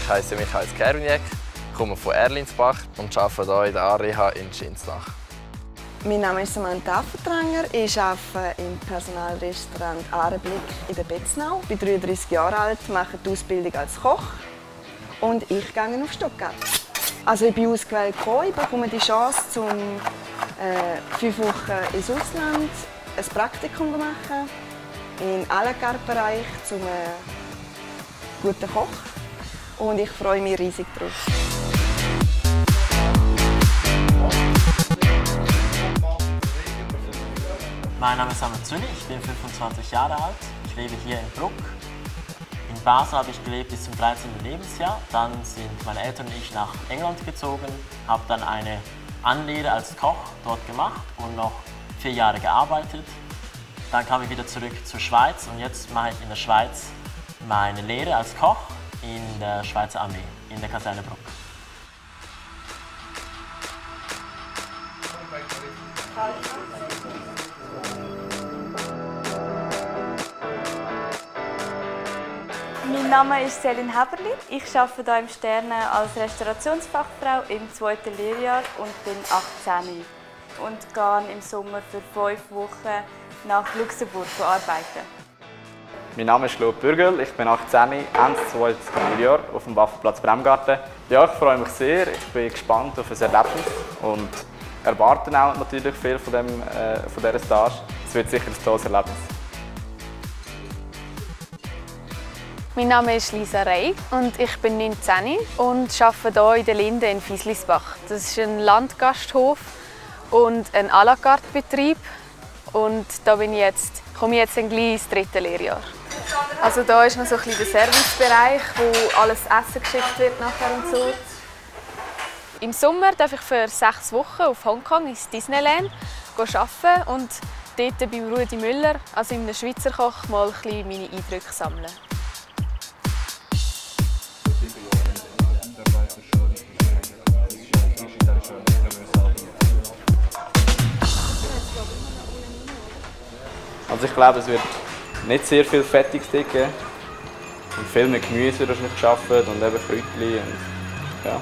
Ich heiße Michael Skerwniek, komme von Erlinsbach und arbeite hier in der AREHA in Schinsnach. Mein Name ist Samantha Affentranger. Ich arbeite im Personalrestaurant Arenblick in der Betznau. Ich bin 33 Jahre alt, mache die Ausbildung als Koch und ich gehe auf Stuttgart. Also ich bin ausgewählt gekommen, ich bekomme die Chance, 5 Wochen ins Ausland ein Praktikum zu machen, im à la carte Bereich zum guten Koch. Und ich freue mich riesig drauf. Mein Name ist Samuel Züni, ich bin 25 Jahre alt. Ich lebe hier in Bruck. In Basel habe ich gelebt bis zum 13. Lebensjahr. Dann sind meine Eltern und ich nach England gezogen, habe dann eine Anlehre als Koch dort gemacht und noch 4 Jahre gearbeitet. Dann kam ich wieder zurück zur Schweiz und jetzt mache ich in der Schweiz meine Lehre als Koch in der Schweizer Armee, in der Kaserne Bruck. Mein Name ist Selin Heberli. Ich arbeite hier im Sterne als Restaurationsfachfrau im 2. Lehrjahr und bin 18 und gehe im Sommer für 5 Wochen nach Luxemburg arbeiten. Mein Name ist Claude Bürgel, ich bin 18, Ende 2. Lehrjahr auf dem Waffenplatz Bremgarten. Ja, ich freue mich sehr, ich bin gespannt auf ein Erlebnis und erwarte auch natürlich viel von dieser Stage. Es wird sicher ein tolles Erlebnis. Mein Name ist Lisa Rey und ich bin 19 und arbeite hier in der Linde in Fieslisbach. Das ist ein Landgasthof und ein à la carte Betrieb. Und da komme ich jetzt gleich ins 3. Lehrjahr. Also da ist noch so ein bisschen der Servicebereich, wo alles Essen geschickt wird nachher und so. Im Sommer darf ich für 6 Wochen auf Hongkong ins Disneyland arbeiten und dort beim Rudi Müller, also einem Schweizer Koch, mal ein bisschen meine Eindrücke sammeln. Also ich glaube, es wird nicht sehr viel Fertigsteak geben. Und viel mit Gemüse wird wahrscheinlich gearbeitet und eben Kräutchen und ja.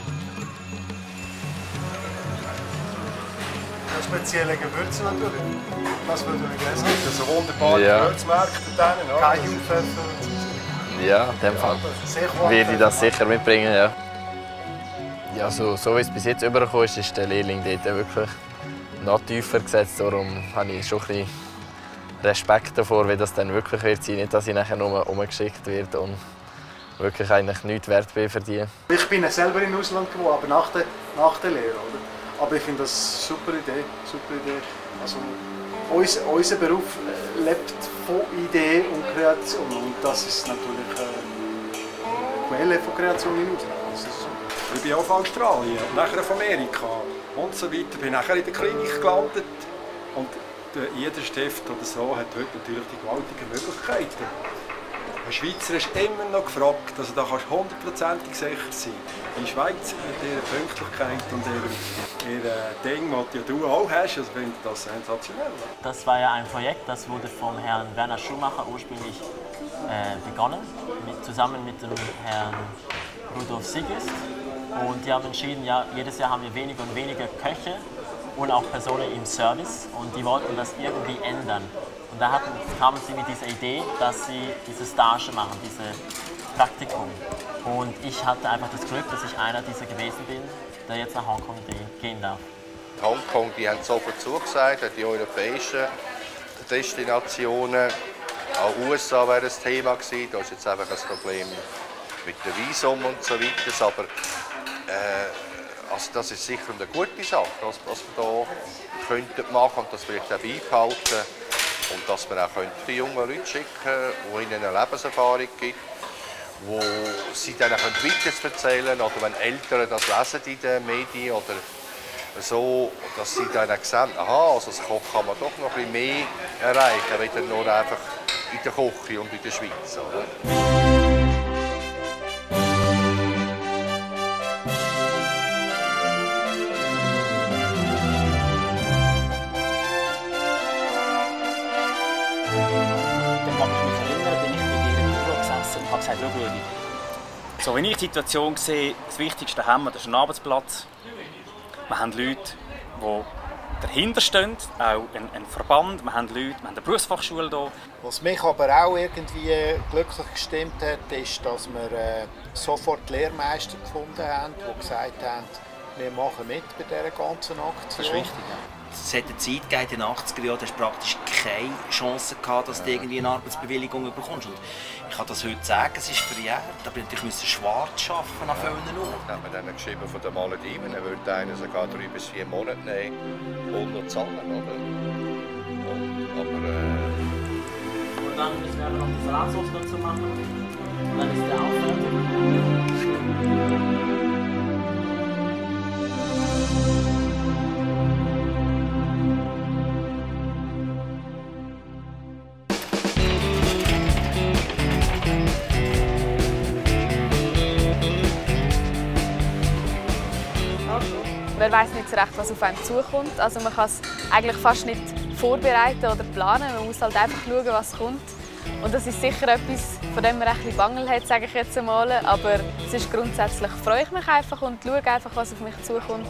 Spezielle Gewürze natürlich. Was würde ich gerne sagen? So wunderbare Gewürzmärkte denen, Cajun-Pfeffer. Ja, in dem Fall werde ich das sicher mitbringen. Ja. Ja, so wie es bis jetzt übergekommen ist der Lehrling dort wirklich noch tiefer gesetzt. Darum habe ich schon ein bisschen Respekt davor, wie das dann wirklich wird sein. Nicht, dass ich nachher nur umgeschickt werde und wirklich eigentlich nichts wert bin für die. Ich bin ja selber im Ausland geworden, aber nach der Lehre. Oder? Aber ich finde das eine super Idee. Super Idee. Also, unser Beruf lebt von Idee und Kreation. Und das ist natürlich eine Quelle von Kreation im Ausland. Ich bin auch von Australien, nachher von Amerika und so weiter. Bin nachher in der Klinik gelandet. Und jeder Stift oder so hat heute natürlich die gewaltigen Möglichkeiten. Ein Schweizer ist immer noch gefragt, also da kannst du 100%ig sicher sein. Die Schweizer mit ihrer Pünktlichkeit und ihrem Ding, das du auch hast, also finde ich das sensationell. Das war ja ein Projekt, das wurde vom Herrn Werner Schumacher ursprünglich begonnen, zusammen mit dem Herrn Rudolf Sigrist. Und die haben entschieden, ja, jedes Jahr haben wir weniger und weniger Köche und auch Personen im Service und die wollten das irgendwie ändern. Und da kamen sie mit dieser Idee, dass sie diese Stage machen, dieses Praktikum. Und ich hatte einfach das Glück, dass ich einer dieser gewesen bin, der jetzt nach Hongkong gehen darf. Hongkong, die haben sofort zugesagt, die europäischen Destinationen. Auch USA wäre ein Thema gewesen, da ist jetzt einfach ein Problem mit dem Visum und so weiter. Aber also das ist sicher eine gute Sache, was wir hier machen könnten und das vielleicht auch beibehalten. Und dass wir auch die jungen Leute schicken können, die ihnen eine Lebenserfahrung gibt, wo sie dann weiter erzählen oder wenn Eltern das lesen in den Medien oder so, dass sie dann auch sehen, aha, also als Koch kann man doch noch ein bisschen mehr erreichen, als nur einfach in der Küche und in der Schweiz. Oder? Dann kann ich mich erinnern, bin ich bei dir im Büro gesessen und habe gesagt, schau, So, wenn ich die Situation sehe, das Wichtigste haben wir, das ist ein Arbeitsplatz. Wir haben Leute, die dahinter stehen, auch ein Verband, wir haben Leute, wir haben eine Berufsfachschule hier. Was mich aber auch irgendwie glücklich gestimmt hat, ist, dass wir sofort Lehrmeister gefunden haben, die gesagt haben, wir machen mit bei dieser ganzen Aktion. Das ist richtig, ja. Es hat eine Zeit gegeben, in den 80er Jahren, hast du praktisch keine Chance gehabt, dass du irgendwie eine Arbeitsbewilligung bekommst. Und ich kann das heute sagen, es ist verjährt, aber ich musste schwarz arbeiten an vielen Orten. Haben wir dann geschrieben von den Malediven, er würde einer sogar 3 bis 4 Monate nehmen, ohne zahlen, oder? Und dann müssen wir noch die Salatsauce dazu machen. Und dann ist der auch fertig. Man weiß nicht so recht, was auf einen zukommt. Also man kann es eigentlich fast nicht vorbereiten oder planen. Man muss halt einfach schauen, was kommt. Und das ist sicher etwas, von dem man ein bisschen Bangel hat, sage ich jetzt einmal. Aber es ist grundsätzlich, freue ich mich einfach und schaue einfach, was auf mich zukommt.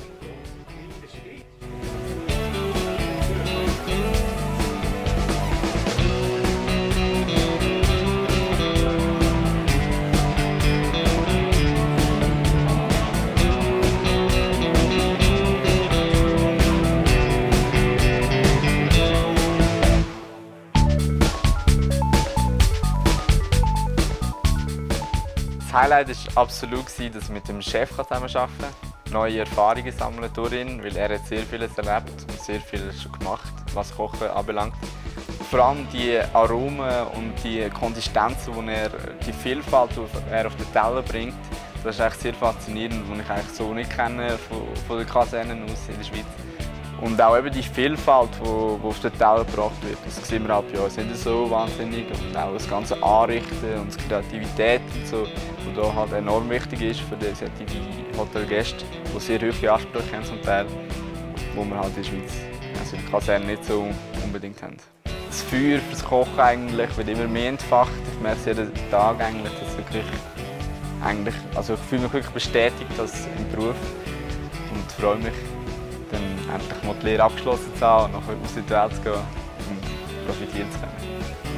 Das Highlight war absolut, dass ich mit dem Chef zusammenarbeiten konnte, neue Erfahrungen sammeln durch ihn, weil er hat sehr vieles erlebt und sehr viel schon gemacht, was Kochen anbelangt. Vor allem die Aromen und die Konsistenzen, die Vielfalt, die er auf den Teller bringt, das ist echt sehr faszinierend, was ich eigentlich so nicht kenne von den Kasernen aus in der Schweiz. Und auch eben die Vielfalt, die auf den Teller gebracht wird, das sehen wir auch bei uns nicht so wahnsinnig. Und auch das ganze Anrichten und die Kreativität und so, die da halt enorm wichtig ist für die Hotelgäste, die sehr hohe Ansprüche haben zum Teil, wo wir halt in der Schweiz, also in der Kaserne nicht so unbedingt haben. Das Feuer fürs Kochen eigentlich wird immer mehr entfacht. Ich merke es jeden Tag eigentlich, dass also ich fühle mich wirklich bestätigt im Beruf und freue mich, dann endlich mal die Lehre abgeschlossen zu haben und nachher aus in die Welt zu gehen und profitieren zu können.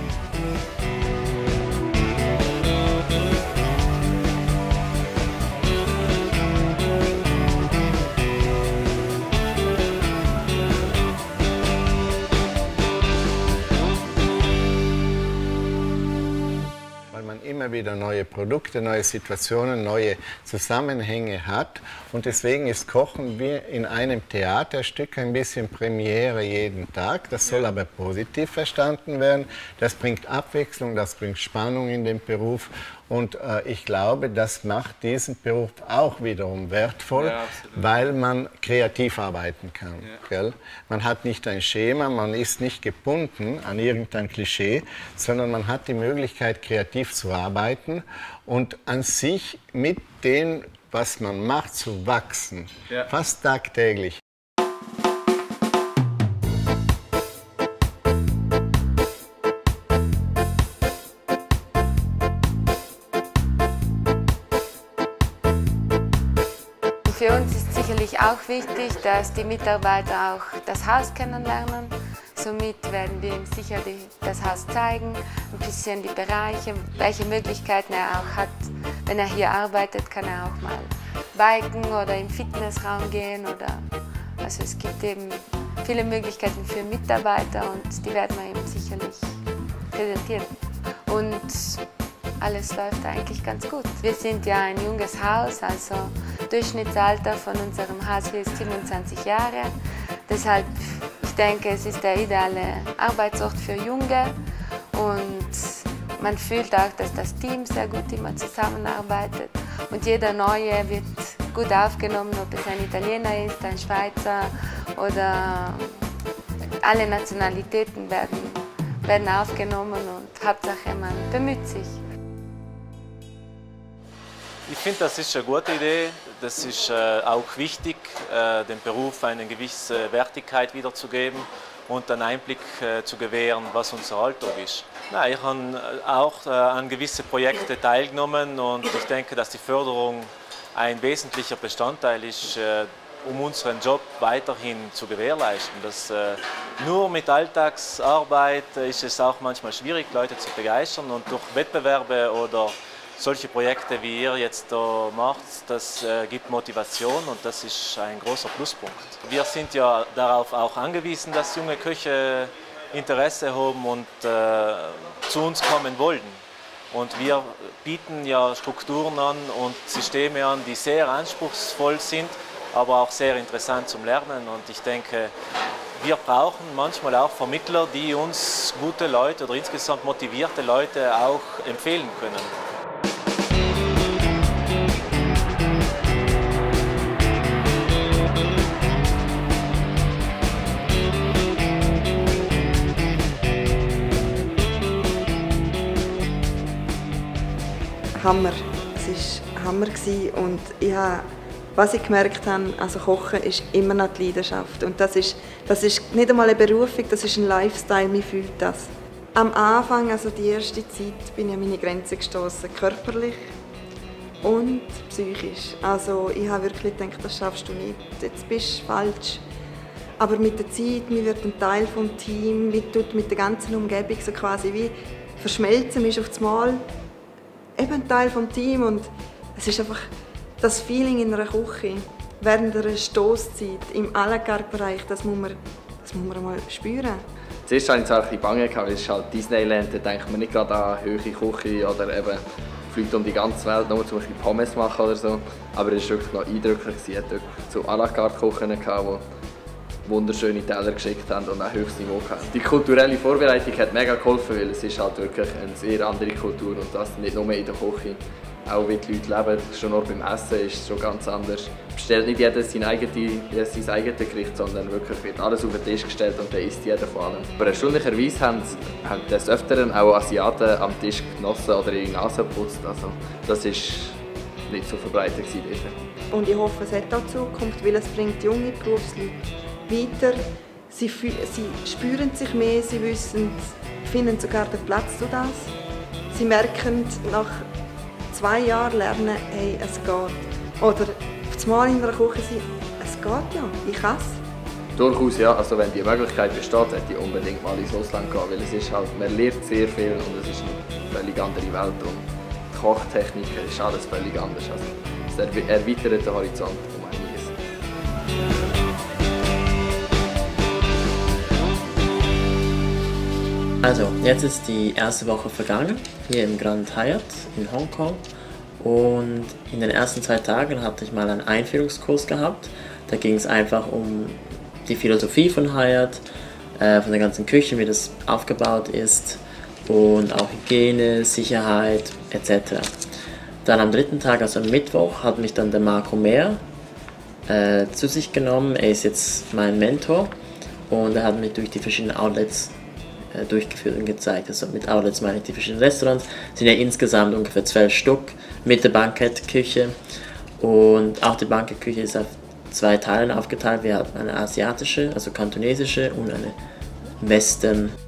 Immer wieder neue Produkte, neue Situationen, neue Zusammenhänge hat. Und deswegen ist Kochen wie in einem Theaterstück ein bisschen Premiere jeden Tag. Das soll aber positiv verstanden werden. Das bringt Abwechslung, das bringt Spannung in den Beruf. Und ich glaube, das macht diesen Beruf auch wiederum wertvoll, weil man kreativ arbeiten kann. Gell? Man hat nicht ein Schema, man ist nicht gebunden an irgendein Klischee, sondern man hat die Möglichkeit, kreativ zu arbeiten und an sich mit dem, was man macht, zu wachsen. Fast tagtäglich. Für uns ist sicherlich auch wichtig, dass die Mitarbeiter auch das Haus kennenlernen. Somit werden wir ihm sicher das Haus zeigen, ein bisschen die Bereiche, welche Möglichkeiten er auch hat. Wenn er hier arbeitet, kann er auch mal biken oder im Fitnessraum gehen. Also es gibt eben viele Möglichkeiten für Mitarbeiter und die werden wir ihm sicherlich präsentieren. Und alles läuft eigentlich ganz gut. Wir sind ja ein junges Haus, also Durchschnittsalter von unserem Haus hier ist 27 Jahre. Deshalb, ich denke, es ist der ideale Arbeitsort für Junge und man fühlt auch, dass das Team sehr gut immer zusammenarbeitet und jeder Neue wird gut aufgenommen, ob es ein Italiener ist, ein Schweizer oder alle Nationalitäten werden aufgenommen und Hauptsache man bemüht sich. Ich finde, das ist eine gute Idee. Das ist auch wichtig, dem Beruf eine gewisse Wertigkeit wiederzugeben. und einen Einblick zu gewähren, was unser Alltag ist. Nein, ich habe auch an gewissen Projekten teilgenommen und ich denke, dass die Förderung ein wesentlicher Bestandteil ist, um unseren Job weiterhin zu gewährleisten. Nur mit Alltagsarbeit ist es auch manchmal schwierig, Leute zu begeistern, und durch Wettbewerbe oder solche Projekte, wie ihr jetzt da macht, das gibt Motivation und das ist ein großer Pluspunkt. Wir sind ja darauf auch angewiesen, dass junge Köche Interesse haben und zu uns kommen wollen. Und wir bieten ja Strukturen an und Systeme an, die sehr anspruchsvoll sind, aber auch sehr interessant zum Lernen. Und ich denke, wir brauchen manchmal auch Vermittler, die uns gute Leute oder insgesamt motivierte Leute auch empfehlen können. Hammer. Es war Hammer und was ich gemerkt habe, also Kochen ist immer noch die Leidenschaft. Und das ist nicht einmal eine Berufung, das ist ein Lifestyle, man fühlt das. Am Anfang, also die erste Zeit, bin ich an meine Grenzen gestoßen, körperlich und psychisch. Also ich habe wirklich gedacht, das schaffst du nicht, jetzt bist du falsch. Aber mit der Zeit, man wird ein Teil des Teams, man tut mit der ganzen Umgebung so quasi wie verschmelzen, man ist auf das Mal eben ein Teil des Teams und es ist einfach das Feeling in einer Küche während einer Stosszeit im à la carte Bereich, das muss man mal spüren. Zuerst hatte ich ein bisschen Bange, weil es ist halt Disneyland, da denkt man nicht gerade an hohe Küche oder eben fliegt um die ganze Welt, nur zum Beispiel Pommes machen oder so. Aber es war wirklich noch eindrücklich. Es hatte so à la carte Küchen, die wunderschöne Teller geschickt haben und auch höchstes Niveau hatten. Die kulturelle Vorbereitung hat mega geholfen, weil es ist halt wirklich eine sehr andere Kultur und das nicht nur in der Küche. Auch wie die Leute leben, schon nur beim Essen ist es schon ganz anders. Bestellt nicht jeder sein eigenes Gericht, sondern wirklich wird alles auf den Tisch gestellt und dann isst jeder von allem. Aber erstaunlicherweise haben des Öfteren auch Asiaten am Tisch genossen oder ihre Nase geputzt. Also das war nicht so verbreitet dort. Und ich hoffe, es hat auch Zukunft, weil es bringt junge Berufsleute weiter. Sie spüren sich mehr, sie finden sogar den Platz zu das. Sie merken nach 2 Jahren lernen, hey, es geht. Oder auf einmal in einer Küche sein, es geht ja, ich kann es. Durchaus ja, also wenn die Möglichkeit besteht, hätte ich unbedingt mal ins Ausland gehen, weil es ist halt, man lernt sehr viel und es ist eine völlig andere Welt und die Kochtechnik ist alles völlig anders. Also es erweitert den Horizont um einiges. Also, jetzt ist die erste Woche vergangen, hier im Grand Hyatt in Hongkong. Und in den ersten 2 Tagen hatte ich mal einen Einführungskurs gehabt. Da ging es einfach um die Philosophie von Hyatt, von der ganzen Küche, wie das aufgebaut ist und auch Hygiene, Sicherheit etc. Dann am 3. Tag, also am Mittwoch, hat mich dann der Marco Mehr zu sich genommen. Er ist jetzt mein Mentor und er hat mich durch die verschiedenen Outlets durchgeführt und gezeigt. Also mit Outlets meine ich die verschiedenen Restaurants. Es sind ja insgesamt ungefähr 12 Stück mit der Bankettküche. Und auch die Bankettküche ist auf 2 Teilen aufgeteilt. Wir hatten eine asiatische, also kantonesische und eine Western.